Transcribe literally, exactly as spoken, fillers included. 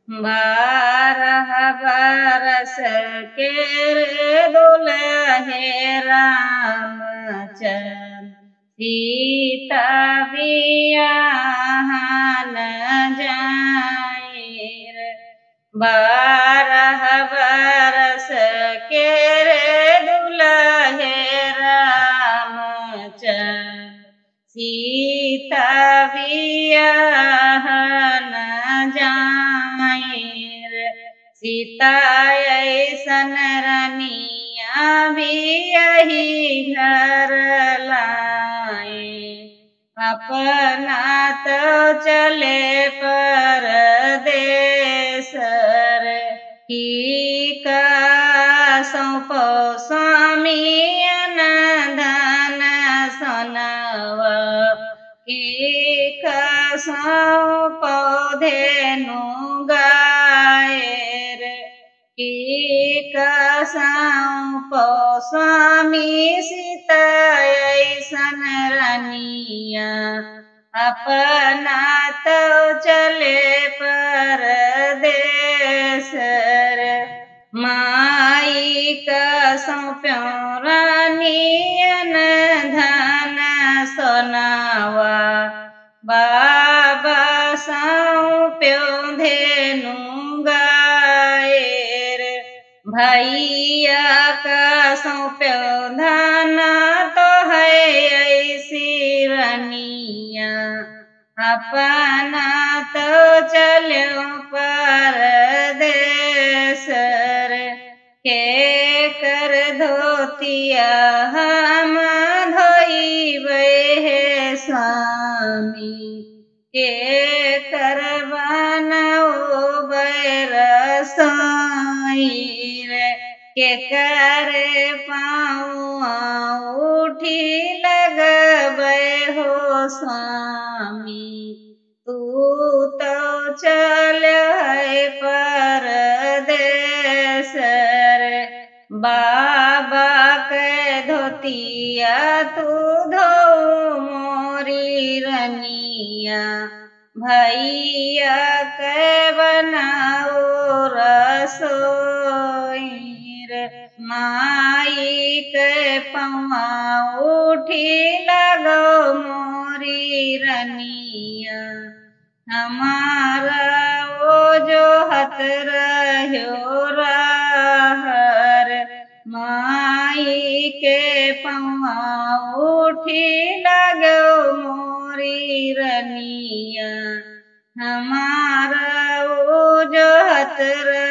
बारह बरस के रे दुल्हे रामचंद्र सीता बियाहन जाए रे। बारह बरस के रे दुल्हे रामचंद्र सीता बियाहन जाए रे। सीता ऐसन रनिया भी यही घर लाए। अपना तो चले परदेस रे। की का सौंपो स्वामी धन सोनवा। की का सौंपो धेनु गाय रे। की का सौंपो स्वामी सीता ऐसन रनिया। अपना तो चले परदेस रे। माई का सौंप्यो रानियन धन सोनावा। बाबा सौंप्यो धेनु गाय रे। भैया का सौंप्यो धन तो है ऐसी रनिया। अपना तो चलो परदेस रे। के कर धोतिया हम धोइबे हे स्वामी। के कर बनौबे रसोई रे। के कर पाँव उठी लगबे हो स्वामी। तू तो चल है परदेस रे। बाबा के धोतिया तू धो मोरी रनिया। भैया के बनाओ रसोई रे। माई के पौआ उठी लगो मोरी रनिया। हमारा वो जो हत रहो रहर। माई के पौआ उठी लगो मोरी रनिया। हमारा वो जो हत